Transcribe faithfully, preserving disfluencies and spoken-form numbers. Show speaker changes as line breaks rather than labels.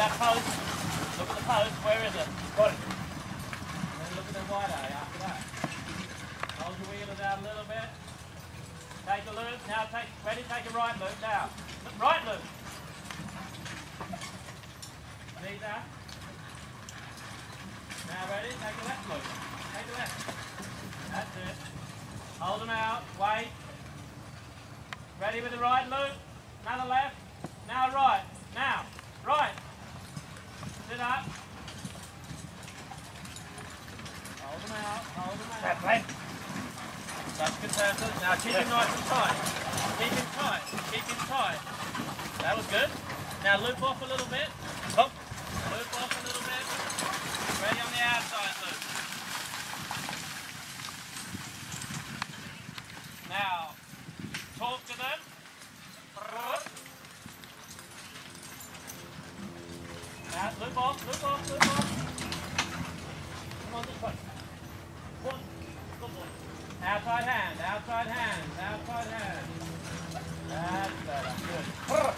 that post. Look at the post. Where is it? Got it. And then look at the wide eye after that. Hold your wheelers out a little bit. Take a loop. Now take, ready, take a right loop now. Right loop. See that? Now ready, take a left loop. Take a left. That's it. Hold them out. Wait. Ready with the right loop. Another left. Now right. Now. Right. Sit up. Hold them out. Hold them out. That way. That's good purpose. Now keep him nice and tight. Keep him tight. Keep him tight. That was good. Now loop off a little bit. Hop. Loop off a little bit. Ready on the outside loop. Now, talk to them. Now, loop off, loop off, loop off. Come on, this way. One, good boy. Outside hand, outside hand, outside hand. That's better, good.